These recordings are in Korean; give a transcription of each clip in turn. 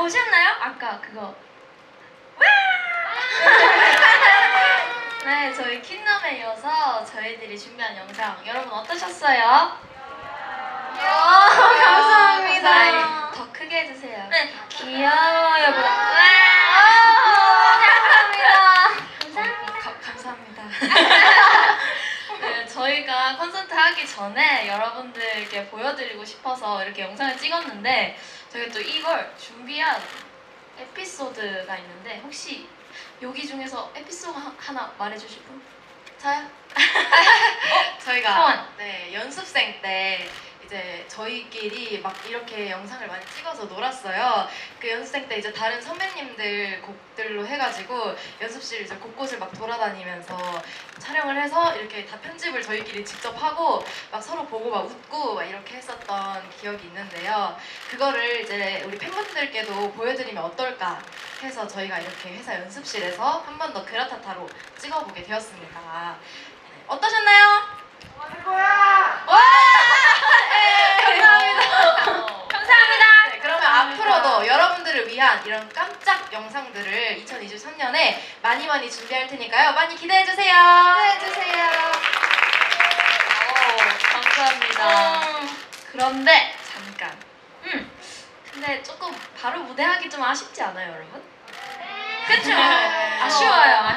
보셨나요? 아까 그거. 네, 저희 킹덤에 이어서 저희들이 준비한 영상 여러분 어떠셨어요? 감사합니다. 네, 더 크게 해주세요. 네, 귀여워요. 감사합니다. 네, 저희가 콘서트 하기 전에 여러분들께 보여드리고 싶어서 이렇게 영상을 찍었는데 저희가 또 이걸 준비한 에피소드가 있는데 혹시 여기 중에서 에피소드 하나 말해주실 분? 저요? 저희가 네, 연습생 때 이제 저희끼리 막 이렇게 영상을 많이 찍어서 놀았어요. 그 연습생 때 이제 다른 선배님들 곡들로 해가지고 연습실 이제 곳곳을 막 돌아다니면서 촬영을 해서 이렇게 다 편집을 저희끼리 직접 하고 막 서로 보고 막 웃고 막 이렇게 했었던 기억이 있는데요. 그거를 이제 우리 팬분들께도 보여드리면 어떨까 해서 저희가 이렇게 회사 연습실에서 한 번 더 그라타타로 찍어보게 되었습니다. 네, 어떠셨나요? 최고야! 와! 감사합니다. 감사합니다. 네, 그러면 앞으로도 여러분들을 위한 이런 깜짝 영상들을 2023년에 많이 준비할 테니까요. 많이 기대해주세요. 기대해주세요. 감사합니다. 그런데 잠깐. 근데 조금 바로 무대하기 좀 아쉽지 않아요, 여러분? 그쵸? 아쉬워요.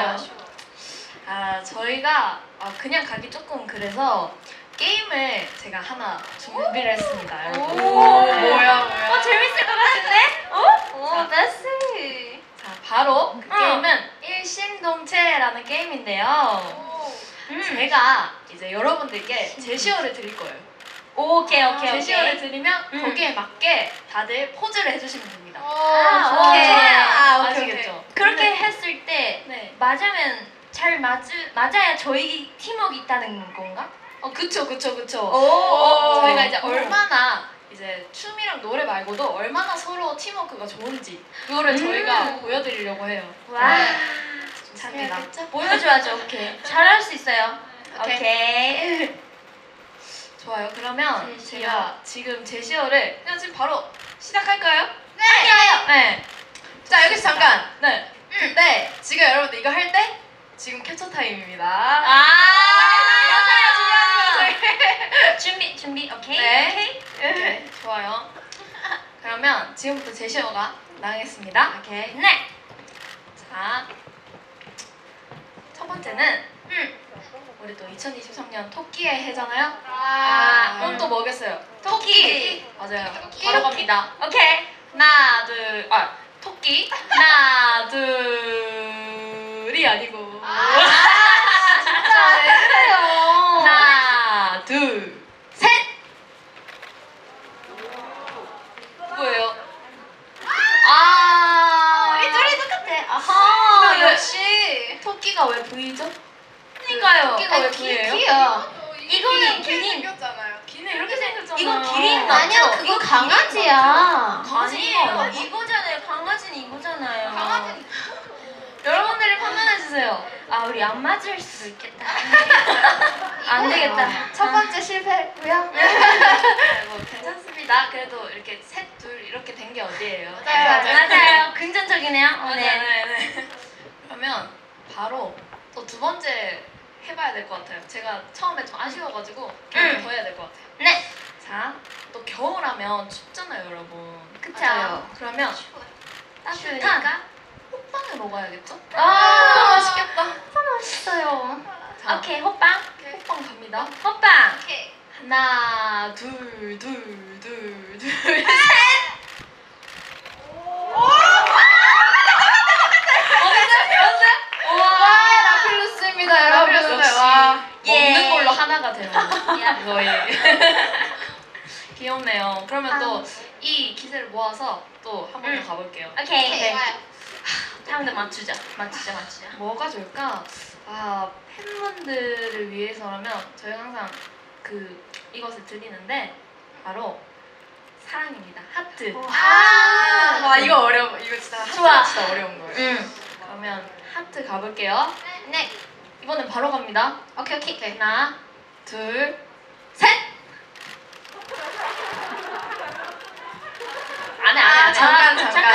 저희가 그냥 가기 조금 그래서 게임을 제가 하나 준비를 했습니다, 여러분. 뭐야? 재밌을 것 같은데? 오, 나이스. 자, 바로 그 게임은 일심동체라는 게임인데요. 제가 이제 여러분들께 제시어를 드릴 거예요. 오케이. 제시어를 드리면 거기에 맞게 다들 포즈를 해주시면 됩니다. 오케이. 아시겠죠? 그렇게 했을 때 맞으면 잘 맞아야 저희 팀워크 있다는 건가? 그쵸. 저희가 이제 얼마나 이제 춤이랑 노래 말고도 얼마나 서로 팀워크가 좋은지 그거를 저희가 보여드리려고 해요. 와, 좋습니다. 보여줘야죠. 오케이. 잘할 수 있어요. 오케이. 좋아요. 그러면 제가 지금 제시어를 그냥 지금 바로 시작할까요? 네. 할까요? 네. 자, 여기서 잠깐. 네. 근데 지금 여러분들 이거 할 때 지금 캡처 타임입니다. 맞아요. 준비. 오케이. 네. 오케이. 좋아요. 그러면 지금부터 제시어가 나가겠습니다. 오케이. 네. 자, 첫 번째는 우리 또 2023년 토끼의 해잖아요. 그럼 또 뭐겠어요? 토끼. 맞아요. 바로 갑니다. 오케이. 하나, 둘, 토끼. 하나, 둘이 아니고. 진짜 왜 그래요? 하나, 둘, 셋. 누구예요? 우리 둘이 똑같아. 아하. 역시. 토끼가 왜 V죠? 그러니까요. 토끼가 왜 V예요? 이거는 기린. 생겼잖아요. 기린 이렇게 생겼잖아요. 이건 기린 맞죠? 아니야, 그거 강아지야. 아니에요. 이거잖아요. 강아지는 이거잖아요. 강아지는 여러분들이 판단해주세요. 우리 안 맞을 수 있겠다. 안 되겠다. 첫 번째 실패했고요. 뭐 괜찮습니다. 그래도 이렇게 셋, 둘 이렇게 된 게 어디예요? 맞아요. 긍정적이네요. 네. 그러면 바로 또 두 번째 해봐야 될 것 같아요. 제가 처음에 좀 아쉬워가지고 더 해야 될 것 같아요. 네. 자, 또 겨울하면 춥잖아요, 여러분. 그쵸. 맞아요. 그러면 따뜻한 호빵을 먹어야겠죠? 맛있겠다. 맛있어요. 자, 오케이, 호빵. 호빵 갑니다. 호빵. 오케이. 하나, 둘, 셋. 라필루스입니다, 여러분. 역시 와. 먹는 걸로 하나가 되는 거예요. 귀엽네요. 그러면 또 이 기세를 모아서 또 한 번 더 가볼게요. 오케이. 사람들 맞추자. 뭐가 좋을까? 팬분들을 위해서라면 저희가 항상 이것을 드리는데 바로 사랑입니다. 하트. 와, 이거 어려워. 이거 진짜 좋아. 진짜 어려운 거예요. 그러면 하트 가볼게요. 네. 이번엔 바로 갑니다. 오케이. 하나, 둘, 셋! 안 해. 잠깐.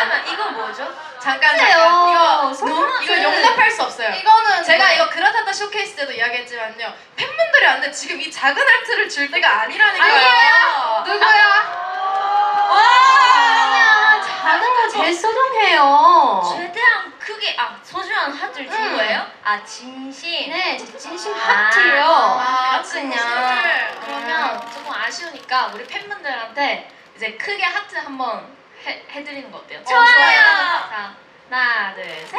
잠깐 너무 이거 용납할 수 없어요. 이거는 제가 이거 그라타타 쇼케이스 때도 이야기했지만요. 팬분들이 왔는데 지금 이 작은 하트를 줄 때가 아니라니까요. 누구야? 와! 아니야, 작은 거 제일 소중해요. 최대한 크게 소중한 하트를 준 거예요? 진심. 네, 진심 아, 하트요. 그렇군요. 그러면 조금 아쉬우니까 우리 팬분들한테 이제 크게 하트 한번 해드리는 거 어때요? 좋아요. 자, 하나, 둘, 셋.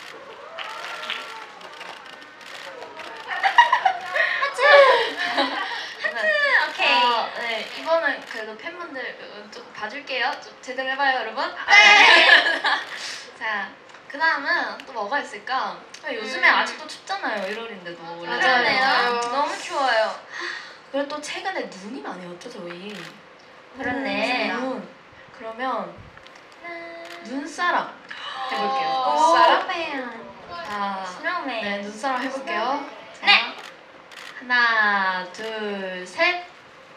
오케이. 네, 이번은 그래도 팬분들 좀 봐줄게요. 좀 제대로 해봐요, 여러분. 네. 자, 그 다음은 또 뭐가 있을까? 요즘에 아직도 춥잖아요, 1월인데도. 그러네요. 너무 추워요. 그리고 또 최근에 눈이 많이 왔죠, 저희. 그렇네. 눈. 그러면 눈사람 오. 해볼게요. 눈사람? 자, 스노우맨. 네, 눈사람 해볼게요. 자, 네. 하나, 둘, 셋.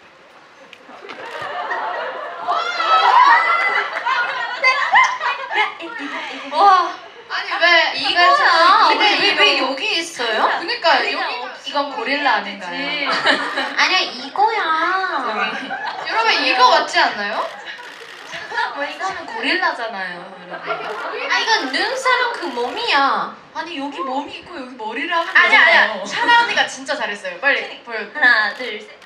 와, 아니 왜 이거야. 왜 여기 있어요? 그러니까 이건 고릴라 아닌가요? 아니야 이거야. 여러분 이거 맞지 않나요? 이거는 고릴라잖아요, 여러분. 이건 눈사람 그 몸이야. 아니 여기 몸이 있고 여기 머리를 하면 아니야 되잖아요. 아니야. 샤나 언니가 진짜 잘했어요. 빨리 보여. 하나, 둘, 셋.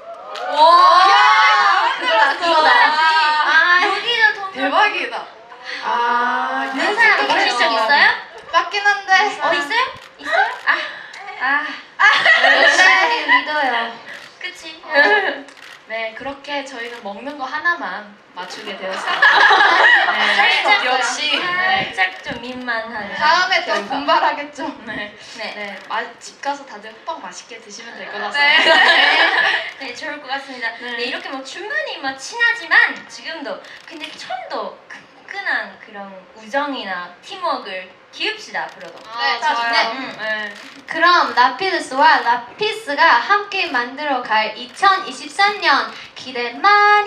그거다. 여기도 동전. 대박이다. 눈사람 보실 적 있어요? 맞긴 한데. 있어요? 있어요? 눈사람이 믿어요. 그치. 네, 그렇게 저희는 먹는 거 하나만 맞추게 되었습니다. 살짝 역시. 네. 살짝 좀 민망한. 다음에 또 분발하겠죠. 네. 네. 네, 집 가서 다들 호빵 맛있게 드시면 될 것 같습니다. 네, 좋을 것 같습니다. 네. 네, 이렇게 충분히 친하지만 지금도 근데 좀더 끈끈한 그런 우정이나 팀워크를 키웁시다 앞으로도. 네, 좋아요. 네. 그럼 라피드스와 라피스가 함께 만들어갈 2023년 기대 많이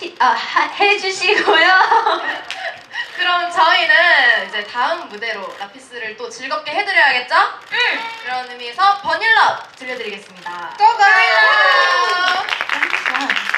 해주시고요. 그럼 저희는 이제 다음 무대로 라피스를 또 즐겁게 해드려야겠죠? 그런 의미에서 버닐럽 들려드리겠습니다. 또 봐요.